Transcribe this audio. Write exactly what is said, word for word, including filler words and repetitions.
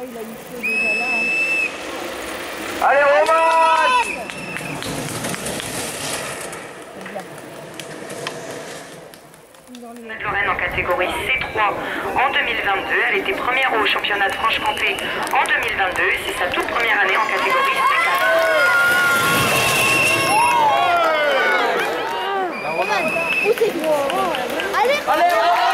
il a une feu déjà là. Allez, Roman! Lorraine en catégorie C trois en deux mille vingt-deux. Elle était première au championnat de Franche-Comté en deux mille vingt-deux et c'est sa toute première année en catégorie C quatre. Roman, poussez-vous. Allez, Allez,